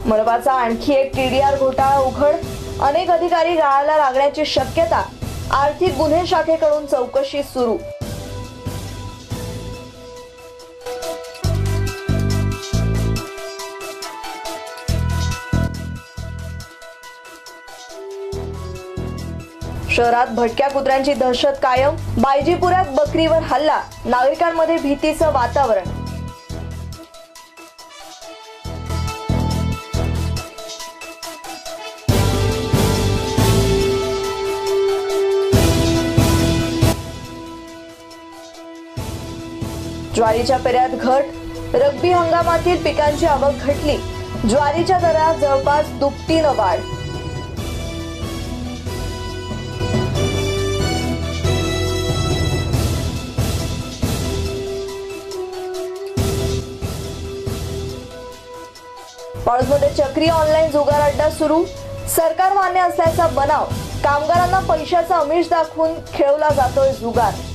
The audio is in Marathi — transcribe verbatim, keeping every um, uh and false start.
मनपाचा आणखी एक टीडीआर घोटाळा उघड, अनेक अधिकारी गाळाला लागण्याची शक्यता, आर्थिक गुन्हे शाखेकडून चौकशी सुरू। शहरात भटक्या कुत्र्यांची दहशत कायम, बायजीपुरात बकरीवर हल्ला, नागरिकांमध्ये भीतीचं वातावरण। ज्वारीच्या पेऱ्यात घट, रब्बी हंगामातील पिकांची आवक घटली, ज्वारीच्या दरात जवळपास दुपटीनं वाढ। पाळसमध्ये चक्री ऑनलाईन जुगार अड्डा सुरू, सरकार मान्य असल्याचा बनाव, कामगारांना पैशाचा आमिष दाखवून खेळवला जातोय जुगार।